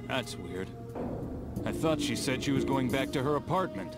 That's weird. I thought she said she was going back to her apartment.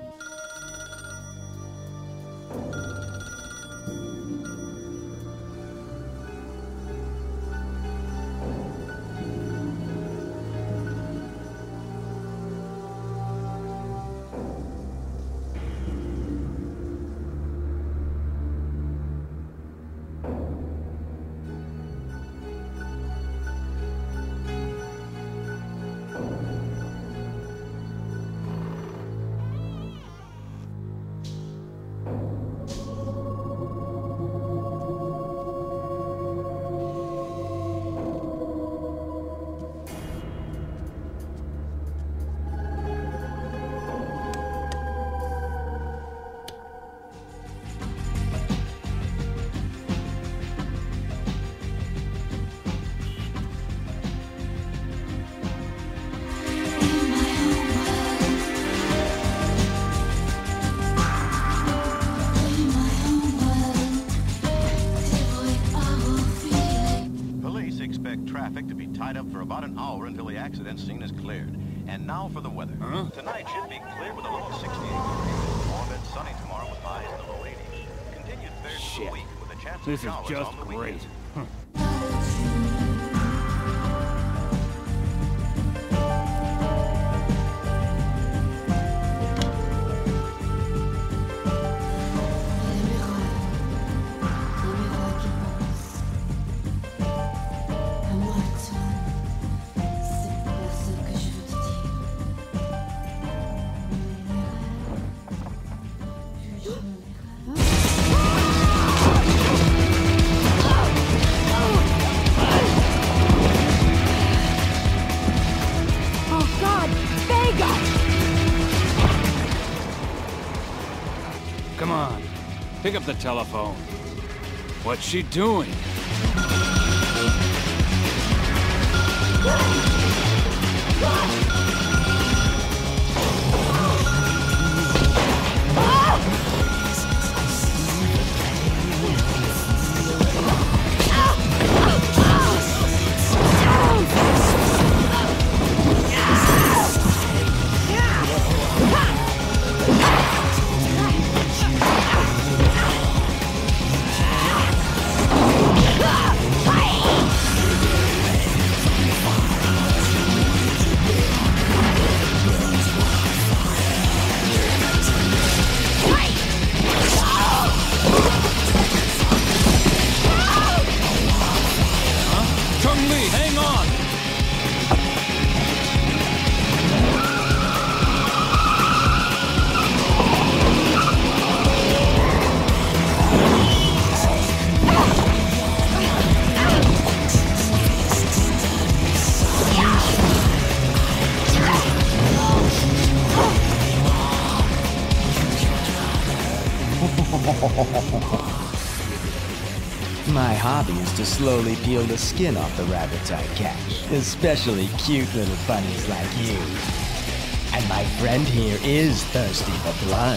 Accident scene is cleared. And now for the weather. Huh? Tonight should be clear with a low of 68 degrees. Warm and sunny tomorrow with highs in the low 80s. Continued third of the week with a chance of showers on the weekend. This is just great. Come on, pick up the telephone. What's she doing? Chun Li, hang on! My hobby is to slowly peel the skin off the rabbits I catch, especially cute little bunnies like you. And my friend here is thirsty for blood.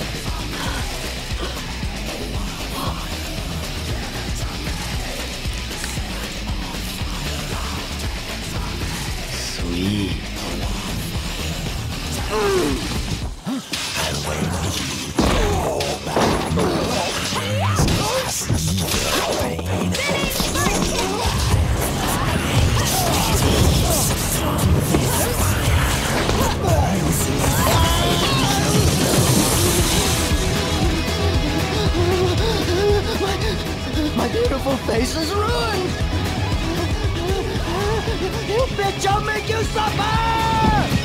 Sweet. My beautiful face is ruined! You bitch, I'll make you suffer!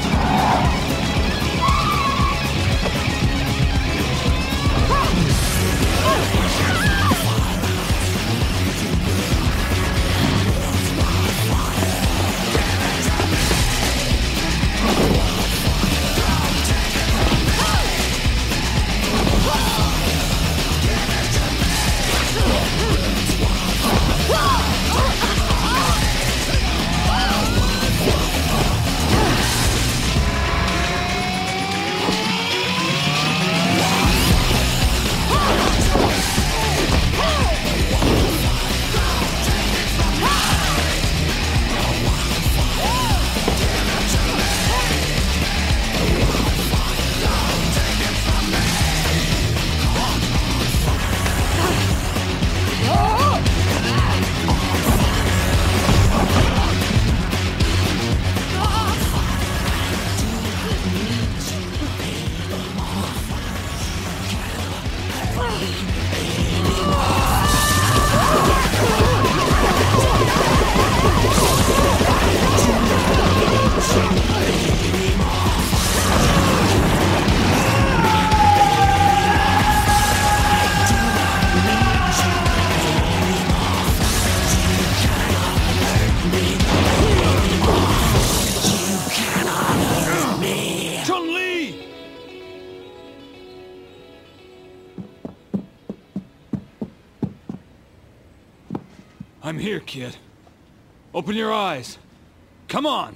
I'm here, kid. Open your eyes. Come on!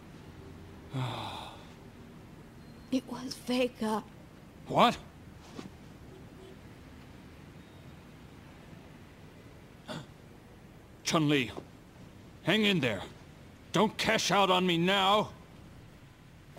It was Vega. What? Chun Li, hang in there. Don't cash out on me now,